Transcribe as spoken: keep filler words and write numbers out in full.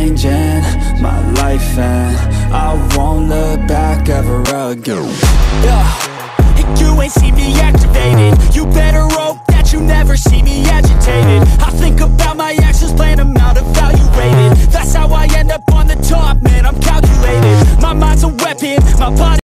changing my life, and I won't look back ever again. Yeah, you ain't see me activated. You better hope that you never see me agitated. I think about my actions, plan them out, evaluated. That's how I end up on the top, man, I'm calculated. My mind's a weapon, my body